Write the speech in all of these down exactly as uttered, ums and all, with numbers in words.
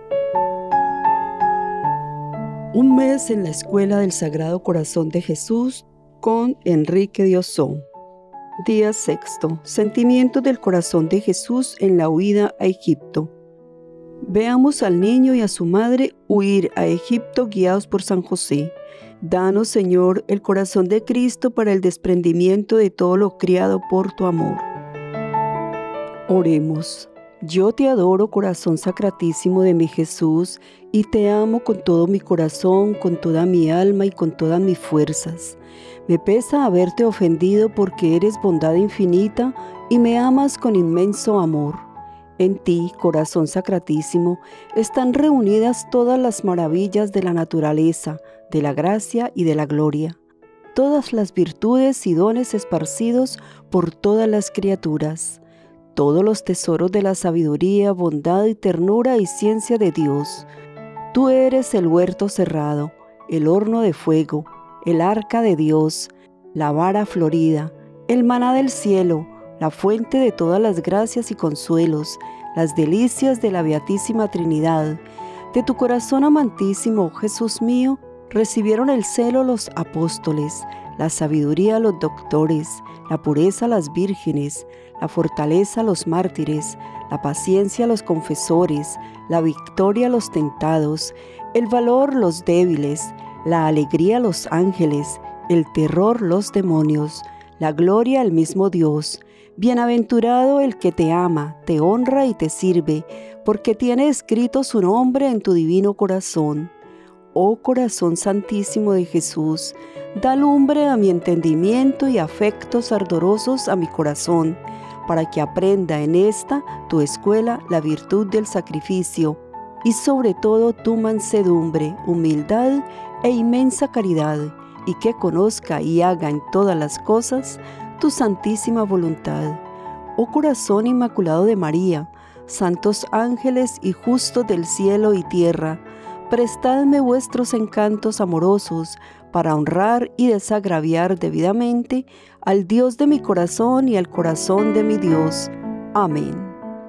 Un mes en la Escuela del Sagrado Corazón de Jesús con Enrique de Osón. Día sexto. Sentimientos del corazón de Jesús en la huida a Egipto. Veamos al niño y a su madre huir a Egipto guiados por San José. Danos, Señor, el corazón de Cristo para el desprendimiento de todo lo criado por tu amor. Oremos. Yo te adoro, corazón sacratísimo de mi Jesús, y te amo con todo mi corazón, con toda mi alma y con todas mis fuerzas. Me pesa haberte ofendido porque eres bondad infinita y me amas con inmenso amor. En ti, corazón sacratísimo, están reunidas todas las maravillas de la naturaleza, de la gracia y de la gloria, todas las virtudes y dones esparcidos por todas las criaturas, todos los tesoros de la sabiduría, bondad y ternura y ciencia de Dios. Tú eres el huerto cerrado, el horno de fuego, el arca de Dios, la vara florida, el maná del cielo, la fuente de todas las gracias y consuelos, las delicias de la Beatísima Trinidad. De tu corazón amantísimo, Jesús mío, recibieron el celo los apóstoles, la sabiduría los doctores, la pureza las vírgenes, la fortaleza los mártires, la paciencia los confesores, la victoria los tentados, el valor los débiles, la alegría los ángeles, el terror los demonios, la gloria el mismo Dios. Bienaventurado el que te ama, te honra y te sirve, porque tiene escrito su nombre en tu divino corazón. Oh corazón santísimo de Jesús, da lumbre a mi entendimiento y afectos ardorosos a mi corazón, para que aprenda en esta, tu escuela, la virtud del sacrificio, y sobre todo tu mansedumbre, humildad e inmensa caridad, y que conozca y haga en todas las cosas tu santísima voluntad. Oh corazón inmaculado de María, santos ángeles y justos del cielo y tierra, prestadme vuestros encantos amorosos para honrar y desagraviar debidamente al Dios de mi corazón y al corazón de mi Dios. Amén.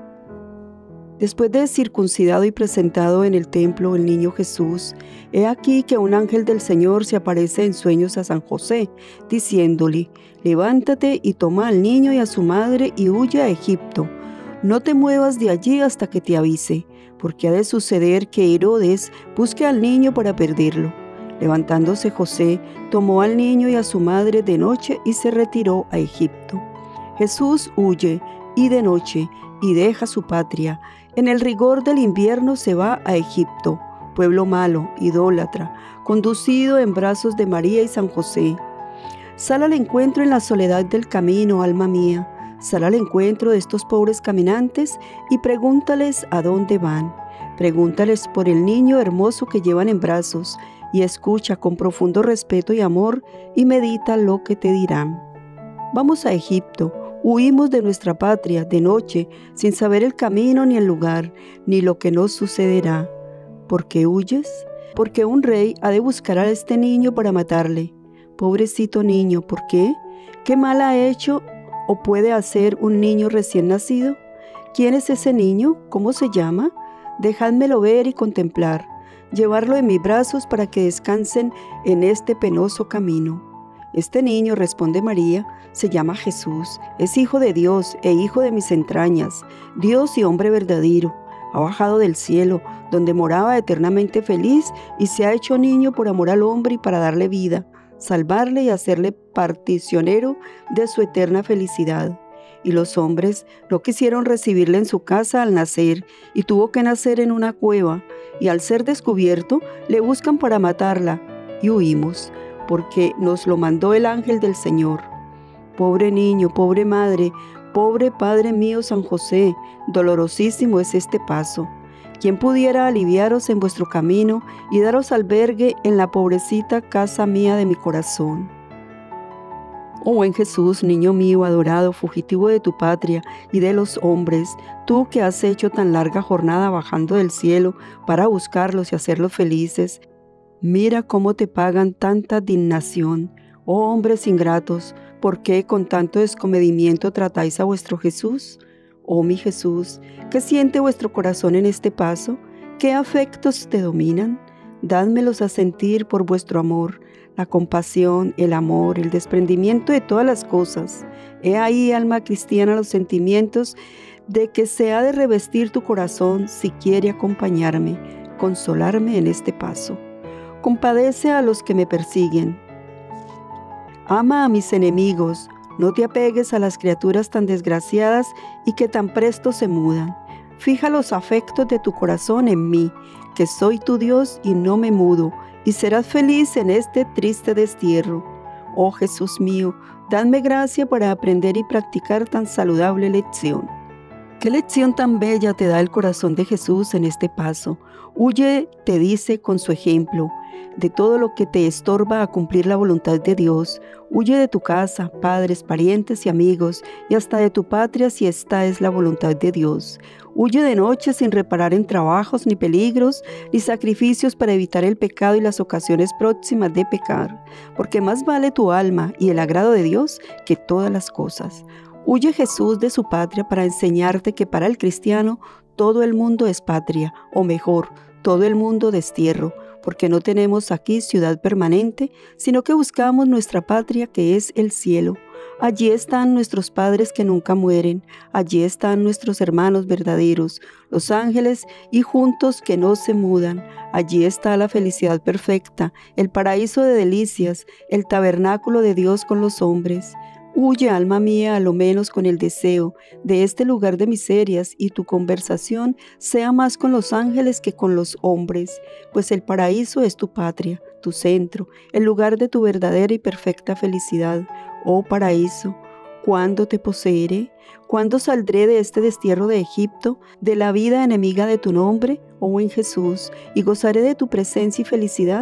Después de circuncidado y presentado en el templo el niño Jesús, he aquí que un ángel del Señor se aparece en sueños a San José, diciéndole: levántate y toma al niño y a su madre y huye a Egipto. No te muevas de allí hasta que te avise, porque ha de suceder que Herodes busque al niño para perderlo. Levantándose José, tomó al niño y a su madre de noche y se retiró a Egipto. Jesús huye, y de noche, y deja su patria. En el rigor del invierno se va a Egipto, pueblo malo, idólatra, conducido en brazos de María y San José. Sal al encuentro en la soledad del camino, alma mía. Sal al encuentro de estos pobres caminantes y pregúntales a dónde van. Pregúntales por el niño hermoso que llevan en brazos y escucha con profundo respeto y amor y medita lo que te dirán. Vamos a Egipto, huimos de nuestra patria de noche sin saber el camino ni el lugar, ni lo que nos sucederá. ¿Por qué huyes? Porque un rey ha de buscar a este niño para matarle. Pobrecito niño, ¿por qué? ¿Qué mal ha hecho o puede hacer un niño recién nacido? ¿Quién es ese niño? ¿Cómo se llama? Dejádmelo ver y contemplar, llevarlo en mis brazos para que descansen en este penoso camino. Este niño, responde María, se llama Jesús, es hijo de Dios e hijo de mis entrañas, Dios y hombre verdadero. Ha bajado del cielo, donde moraba eternamente feliz, y se ha hecho niño por amor al hombre y para darle vida, salvarle y hacerle particionero de su eterna felicidad. Y los hombres no quisieron recibirle en su casa al nacer, y tuvo que nacer en una cueva, y al ser descubierto, le buscan para matarla, y huimos, porque nos lo mandó el ángel del Señor. Pobre niño, pobre madre, pobre Padre mío San José, dolorosísimo es este paso. ¿Quién pudiera aliviaros en vuestro camino y daros albergue en la pobrecita casa mía de mi corazón? Oh buen Jesús, niño mío adorado, fugitivo de tu patria y de los hombres, tú que has hecho tan larga jornada bajando del cielo para buscarlos y hacerlos felices, mira cómo te pagan tanta dignación. Oh hombres ingratos, ¿por qué con tanto descomedimiento tratáis a vuestro Jesús? Oh mi Jesús, ¿qué siente vuestro corazón en este paso? ¿Qué afectos te dominan? Dádmelos a sentir por vuestro amor, la compasión, el amor, el desprendimiento de todas las cosas. He ahí, alma cristiana, los sentimientos de que se ha de revestir tu corazón si quiere acompañarme, consolarme en este paso. Compadece a los que me persiguen. Ama a mis enemigos. No te apegues a las criaturas tan desgraciadas y que tan presto se mudan. Fija los afectos de tu corazón en mí, que soy tu Dios y no me mudo, y serás feliz en este triste destierro. Oh Jesús mío, dadme gracia para aprender y practicar tan saludable lección. ¿Qué lección tan bella te da el corazón de Jesús en este paso? Huye, te dice con su ejemplo, de todo lo que te estorba a cumplir la voluntad de Dios. Huye de tu casa, padres, parientes y amigos, y hasta de tu patria si esta es la voluntad de Dios. Huye de noche sin reparar en trabajos, ni peligros, ni sacrificios para evitar el pecado y las ocasiones próximas de pecar, porque más vale tu alma y el agrado de Dios que todas las cosas. Huye Jesús de su patria para enseñarte que para el cristiano todo el mundo es patria, o mejor, todo el mundo destierro, porque no tenemos aquí ciudad permanente, sino que buscamos nuestra patria que es el cielo. Allí están nuestros padres que nunca mueren, allí están nuestros hermanos verdaderos, los ángeles y juntos que no se mudan. Allí está la felicidad perfecta, el paraíso de delicias, el tabernáculo de Dios con los hombres. Huye, alma mía, a lo menos con el deseo de este lugar de miserias, y tu conversación sea más con los ángeles que con los hombres, pues el paraíso es tu patria, tu centro, el lugar de tu verdadera y perfecta felicidad. Oh paraíso, ¿cuándo te poseeré? ¿Cuándo saldré de este destierro de Egipto, de la vida enemiga de tu nombre, oh buen Jesús, y gozaré de tu presencia y felicidad?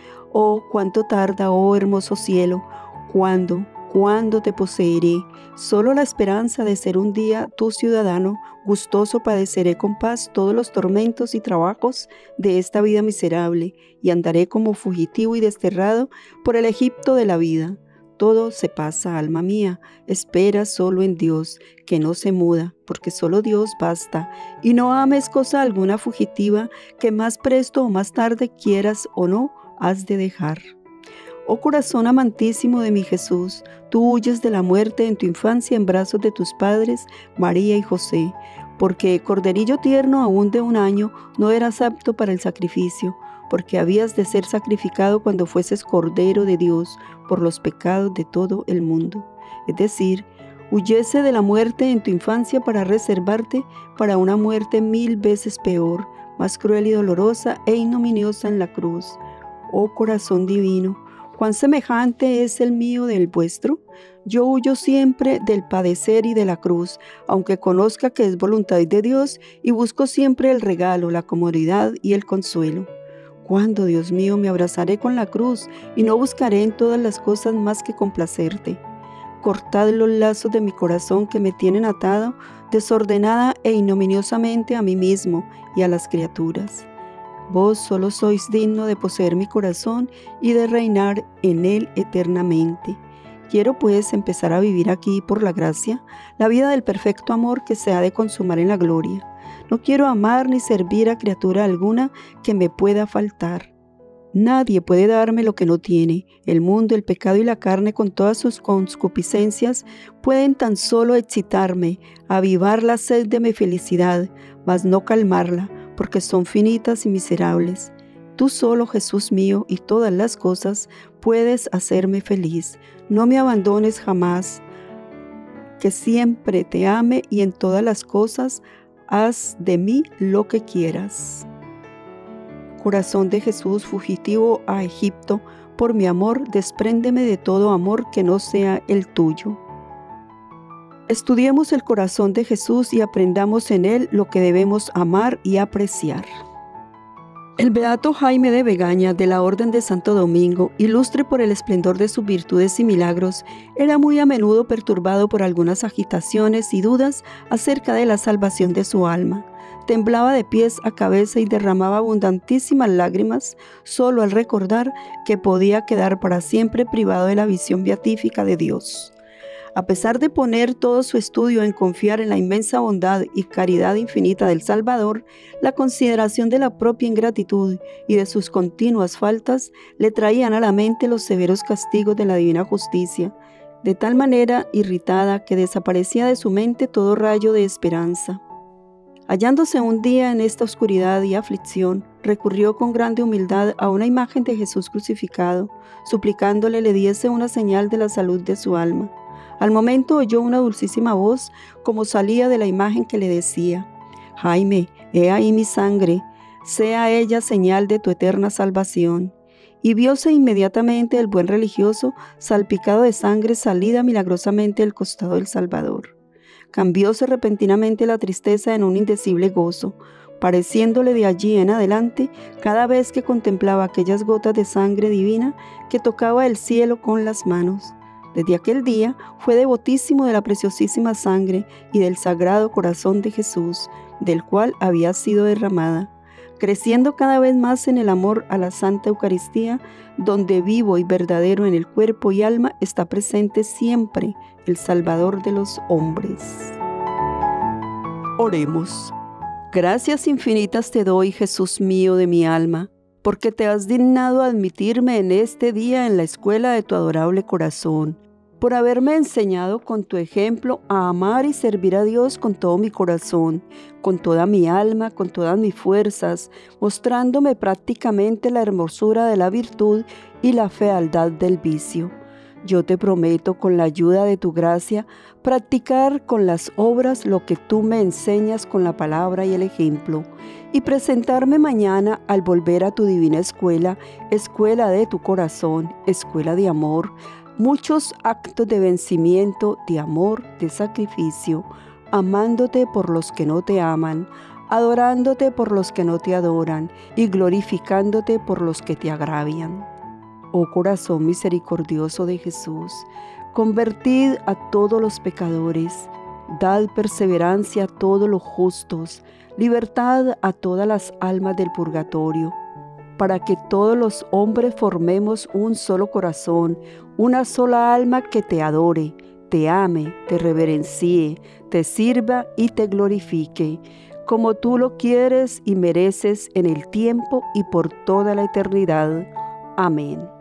Oh, cuánto tarda, oh hermoso cielo, ¿cuándo? ¿Cuándo te poseeré? Solo la esperanza de ser un día tu ciudadano, gustoso padeceré con paz todos los tormentos y trabajos de esta vida miserable, y andaré como fugitivo y desterrado por el Egipto de la vida. Todo se pasa, alma mía, espera solo en Dios, que no se muda, porque solo Dios basta, y no ames cosa alguna fugitiva, que más presto o más tarde quieras o no, has de dejar. Oh corazón amantísimo de mi Jesús, tú huyes de la muerte en tu infancia en brazos de tus padres, María y José, porque corderillo tierno aún de un año no eras apto para el sacrificio, porque habías de ser sacrificado cuando fueses Cordero de Dios por los pecados de todo el mundo. Es decir, huyese de la muerte en tu infancia para reservarte para una muerte mil veces peor, más cruel y dolorosa e ignominiosa en la cruz. Oh corazón divino, ¿cuán semejante es el mío del vuestro? Yo huyo siempre del padecer y de la cruz, aunque conozca que es voluntad de Dios, y busco siempre el regalo, la comodidad y el consuelo. ¿Cuándo, Dios mío, me abrazaré con la cruz y no buscaré en todas las cosas más que complacerte? Cortad los lazos de mi corazón que me tienen atado desordenada e ignominiosamente a mí mismo y a las criaturas. Vos solo sois digno de poseer mi corazón y de reinar en él eternamente. Quiero pues empezar a vivir aquí por la gracia, la vida del perfecto amor que se ha de consumar en la gloria. No quiero amar ni servir a criatura alguna que me pueda faltar. Nadie puede darme lo que no tiene. El mundo, el pecado y la carne con todas sus concupiscencias pueden tan solo excitarme, avivar la sed de mi felicidad, mas no calmarla, porque son finitas y miserables. Tú solo, Jesús mío, y todas las cosas, puedes hacerme feliz. No me abandones jamás. Que siempre te ame y en todas las cosas haz de mí lo que quieras. Corazón de Jesús, fugitivo a Egipto, por mi amor, despréndeme de todo amor que no sea el tuyo. Estudiemos el corazón de Jesús y aprendamos en él lo que debemos amar y apreciar. El beato Jaime de Begaña, de la Orden de Santo Domingo, ilustre por el esplendor de sus virtudes y milagros, era muy a menudo perturbado por algunas agitaciones y dudas acerca de la salvación de su alma. Temblaba de pies a cabeza y derramaba abundantísimas lágrimas solo al recordar que podía quedar para siempre privado de la visión beatífica de Dios. A pesar de poner todo su estudio en confiar en la inmensa bondad y caridad infinita del Salvador, la consideración de la propia ingratitud y de sus continuas faltas le traían a la mente los severos castigos de la divina justicia, de tal manera irritada que desaparecía de su mente todo rayo de esperanza. Hallándose un día en esta oscuridad y aflicción, recurrió con grande humildad a una imagen de Jesús crucificado, suplicándole le diese una señal de la salud de su alma. Al momento oyó una dulcísima voz como salía de la imagen que le decía: «Jaime, he ahí mi sangre, sea ella señal de tu eterna salvación». Y vióse inmediatamente el buen religioso salpicado de sangre salida milagrosamente del costado del Salvador. Cambióse repentinamente la tristeza en un indecible gozo, pareciéndole de allí en adelante, cada vez que contemplaba aquellas gotas de sangre divina que tocaba el cielo con las manos. Desde aquel día fue devotísimo de la preciosísima sangre y del sagrado corazón de Jesús, del cual había sido derramada, creciendo cada vez más en el amor a la Santa Eucaristía, donde vivo y verdadero en el cuerpo y alma está presente siempre el Salvador de los hombres. Oremos. Gracias infinitas te doy, Jesús mío de mi alma, porque te has dignado admitirme en este día en la escuela de tu adorable corazón, por haberme enseñado con tu ejemplo a amar y servir a Dios con todo mi corazón, con toda mi alma, con todas mis fuerzas, mostrándome prácticamente la hermosura de la virtud y la fealdad del vicio. Yo te prometo, con la ayuda de tu gracia, practicar con las obras lo que tú me enseñas con la palabra y el ejemplo, y presentarme mañana al volver a tu divina escuela, escuela de tu corazón, escuela de amor, muchos actos de vencimiento, de amor, de sacrificio, amándote por los que no te aman, adorándote por los que no te adoran y glorificándote por los que te agravian. Oh corazón misericordioso de Jesús, convertid a todos los pecadores, dad perseverancia a todos los justos, libertad a todas las almas del purgatorio, para que todos los hombres formemos un solo corazón, una sola alma que te adore, te ame, te reverencie, te sirva y te glorifique, como tú lo quieres y mereces en el tiempo y por toda la eternidad. Amén.